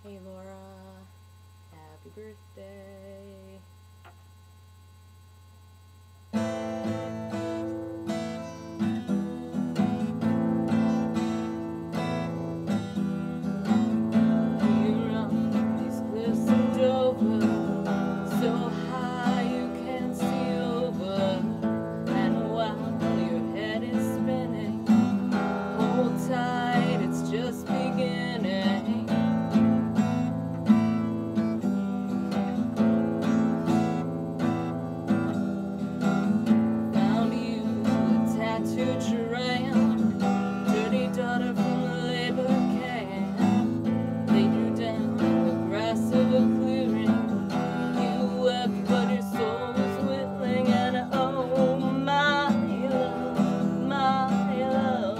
Hey Laura, happy birthday. We're on these cliffs in Dover, so high you can't see over. And while your head is spinning, hold tight, it's just beginning. Tattooed Duran, dirty daughter from the labor camp, laid you down in the grass of a clearing. You wept, but your soul was willing, and oh my love, my love,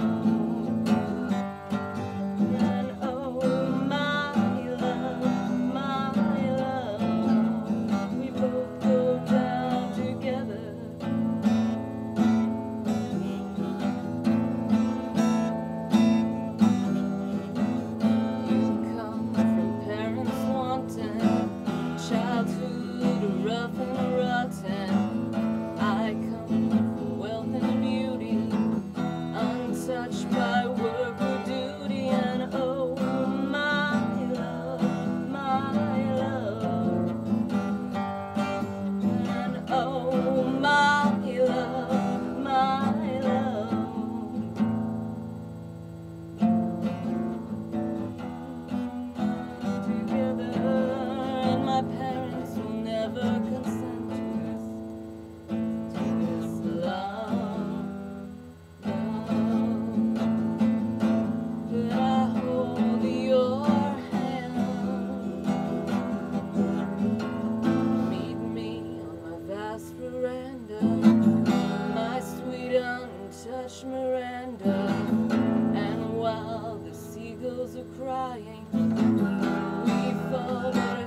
and oh my love, we both go down together. Childhood rough and rotten, I come from wealth and beauty, untouched by work or duty, and oh my love, and oh my love, together. My parents will never consent to this love, but I hold your hand. Meet me on my vast veranda, my sweet untouched Miranda, and while the seagulls are crying, we fall.